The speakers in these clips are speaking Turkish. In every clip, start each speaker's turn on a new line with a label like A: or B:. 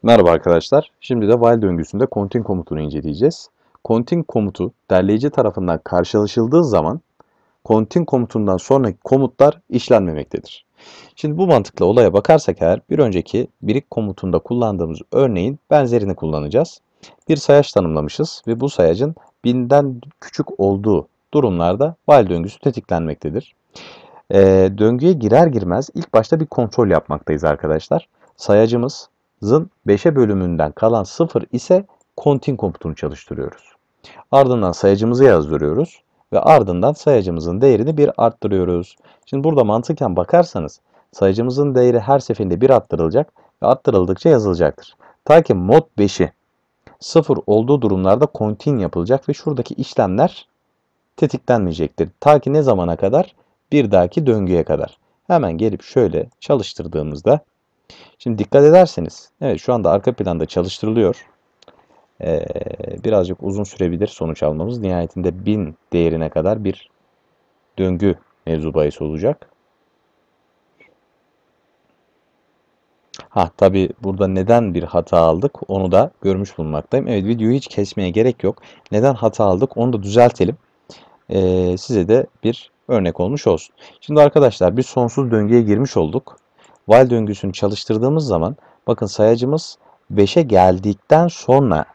A: Merhaba arkadaşlar. Şimdi de while döngüsünde continue komutunu inceleyeceğiz. Continue komutu derleyici tarafından karşılaşıldığı zaman continue komutundan sonraki komutlar işlenmemektedir. Şimdi bu mantıkla olaya bakarsak eğer bir önceki birik komutunda kullandığımız örneğin benzerini kullanacağız. Bir sayaç tanımlamışız ve bu sayacın 1000'den küçük olduğu durumlarda while döngüsü tetiklenmektedir. Döngüye girer girmez ilk başta bir kontrol yapmaktayız arkadaşlar. Sayacımızın 5'e bölümünden kalan 0 ise continue komutunu çalıştırıyoruz. Ardından sayacımızı yazdırıyoruz ve ardından sayacımızın değerini bir arttırıyoruz. Şimdi burada mantıken bakarsanız sayacımızın değeri her seferinde bir arttırılacak ve arttırıldıkça yazılacaktır. Ta ki mod 5'i 0 olduğu durumlarda continue yapılacak ve şuradaki işlemler tetiklenmeyecektir. Ta ki ne zamana kadar? Bir dahaki döngüye kadar. Hemen gelip şöyle çalıştırdığımızda, şimdi dikkat ederseniz, evet şu anda arka planda çalıştırılıyor. Birazcık uzun sürebilir sonuç almamız. Nihayetinde 1000 değerine kadar bir döngü mevzu bahis olacak. Tabi burada neden bir hata aldık onu da görmüş bulunmaktayım. Evet, videoyu hiç kesmeye gerek yok. Neden hata aldık onu da düzeltelim. Size de bir örnek olmuş olsun. Şimdi arkadaşlar bir sonsuz döngüye girmiş olduk. While döngüsünü çalıştırdığımız zaman bakın sayacımız 5'e geldikten sonra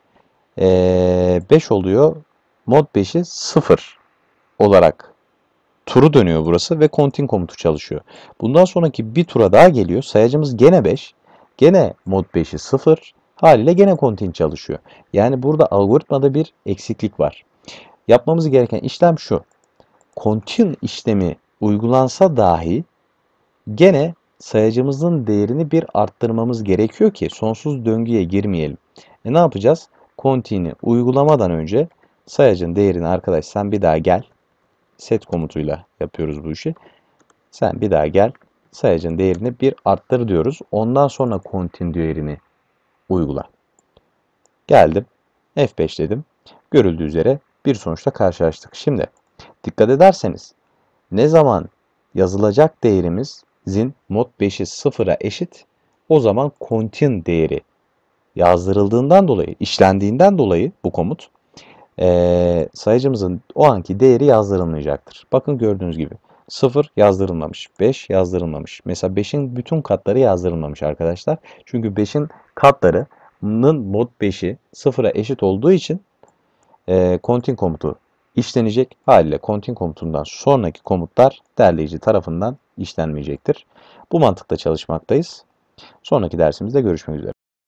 A: 5 oluyor. Mod 5'i 0 olarak turu dönüyor burası ve continue komutu çalışıyor. Bundan sonraki bir tura daha geliyor. Sayacımız gene 5. Gene mod 5'i 0. Haliyle gene continue çalışıyor. Yani burada algoritmada bir eksiklik var. Yapmamız gereken işlem şu. Continue işlemi uygulansa dahi gene sayacımızın değerini bir arttırmamız gerekiyor ki sonsuz döngüye girmeyelim. Ne yapacağız? Continue uygulamadan önce sayacın değerini arkadaş sen bir daha gel. Set komutuyla yapıyoruz bu işi. Sen bir daha gel. Sayacın değerini bir arttır diyoruz. Ondan sonra continue değerini uygula. Geldim. F5 dedim. Görüldüğü üzere bir sonuçla karşılaştık. Şimdi dikkat ederseniz ne zaman yazılacak değerimizin mod 5'i 0'a eşit, o zaman continue değeri yazdırıldığından dolayı, işlendiğinden dolayı bu komut sayacımızın o anki değeri yazdırılmayacaktır. Bakın gördüğünüz gibi 0 yazdırılmamış, 5 yazdırılmamış. Mesela 5'in bütün katları yazdırılmamış arkadaşlar. Çünkü 5'in katlarının mod 5'i 0'a eşit olduğu için continue komutu işlenecek. Haliyle continue komutundan sonraki komutlar derleyici tarafından işlenmeyecektir. Bu mantıkla çalışmaktayız. Sonraki dersimizde görüşmek üzere.